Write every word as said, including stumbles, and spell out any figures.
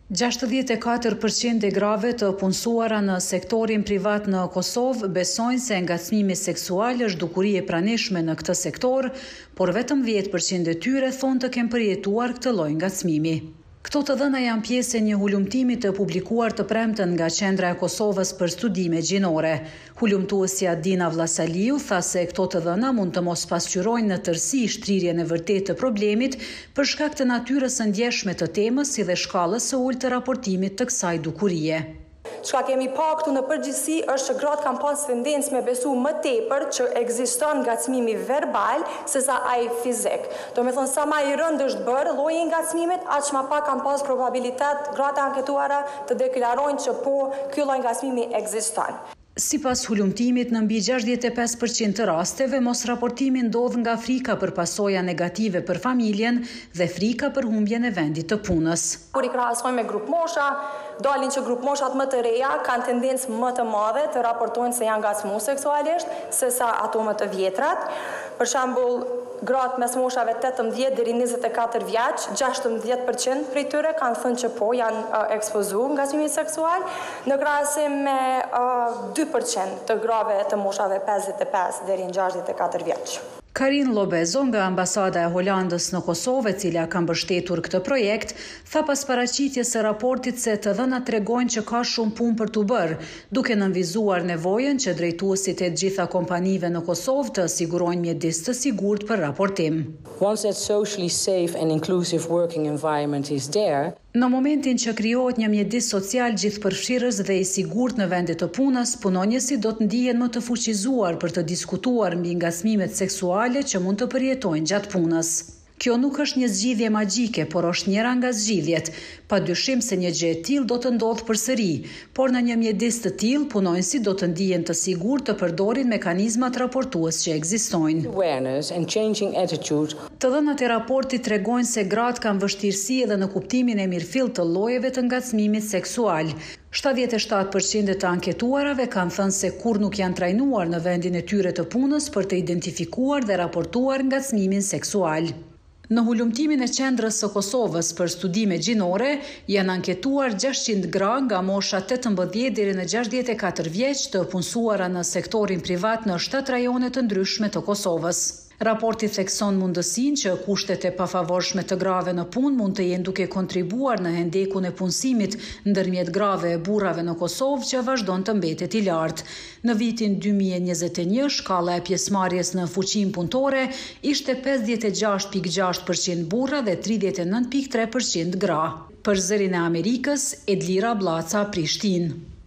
gjashtëdhjetë e katër përqind e grave të punësuara në sektorin privat në Kosovë besojnë se ngacmimi seksual është dukuri e pranishme në këtë sektor, por vetëm dhjetë përqind e tyre thonë të kenë përjetuar këtë lloj ngacmimi. Këto të dhëna janë pjesë e një hulumtimi të publikuar të premten nga Qendra e Kosovës për Studime Gjinore. Hulumtuesja Dina Vllasaliu tha se këto të dhëna mund të mos pasqyrojnë në tërësi shtrirjen e vërtetë të problemit për shkak të natyrës së ndjeshme të temës si dhe shkallës së ulët të raportimit të kësaj dukurie. Çka kemi pa këtu në përgjithësi është që gratë kanë pas tendencë me besu më tepër që ekziston ngacmimi verbal sesa ai fizik. Do me thonë, sa ma i rëndë është bërë lloji i ngacmimit, aq më pak kanë pas probabilitet gratë anketuara të deklarojnë që po ky lloj ngacmimi ekziston. Sipas hulumtimit, në mbi gjashtëdhjetë e pesë përqind të rasteve, mos raportimi ndodh nga frika për pasoja negative për familjen dhe frika për humbjen e vendit të punës. Kur i krahasojmë me grup mosha, dalin që grup moshat më të reja kanë tendencë më të madhe të raportojnë se janë ngacmuar seksualisht sesa ato më të vjetrat. Për shembull, gratë mes moshave tetëmbëdhjetë deri në njëzet e katër vjeç, gjashtëmbëdhjetë përqind prej tyre kanë thënë që po janë uh, ekspozuar ngacmimit seksual, në krahasim me uh, dy përqind të grave të moshave pesëdhjetë e pesë deri në gjashtëdhjetë e katër vjeç. Karin Lobezo nga ambasada e Holandës në Kosovë, e cila ka mbështetur këtë projekt, tha pas paraqitjes së raportit se të dhënat tregojnë që ka shumë punë për t'u bërë, duke nënvizuar nevojën që drejtuesit e të gjitha kompanive në Kosovë të sigurojnë mjedis të sigurt për raportim. Once that socially safe and inclusive working environment is there, në momentin që krijohet një mjedis social gjithëpërfshirës dhe i sigurt në vendet të punës, punonjësit do të ndihen më të fuqizuar për të diskutuar mbi ngacmimet seksuale që mund të përjetojnë gjatë punës. Kjo nuk është një zgjidhje magjike, por është njëra nga zgjidhjet. Padyshim se një gjë e tillë do të ndodhë përsëri, por në një mjedis të tillë punonjësit do të ndihen të sigurt të përdorin mekanizmat raportues që ekzistojnë. Awareness and changing attitude. Të dhënat e raportit tregojnë se gratë kanë vështirësi edhe në kuptimin e mirëfillt të llojeve të ngacmimit seksual. shtatëdhjetë e shtatë përqind të anketuarave kanë thënë se kur nuk janë trajnuar në vendin e tyre të punës për të identifikuar dhe raportuar ngacmimin seksual. Në hulumtimin e Qendrës së Kosovës për Studime Gjinore janë anketuar gjashtëqind gra nga mosha tetëmbëdhjetë deri në gjashtëdhjetë e katër vjeç të punësuara në sektorin privat në shtatë rajone të ndryshme të Kosovës. Raporti thekson mundësinë që kushtet e pafavorshme të grave në punë mund të jenë duke kontribuar në hendekun e punësimit ndërmjet grave e burrave në Kosovë që vazhdon të mbetet i lartë. Në vitin dy mijë e njëzet e një, shkalla e pjesëmarrjes në fuqinë punëtore ishte pesëdhjetë e gjashtë pikë gjashtë përqind burra dhe tridhjetë e nëntë pikë tre përqind gra. Për Zërin e Amerikës, Edlira Blaca, Prishtinë.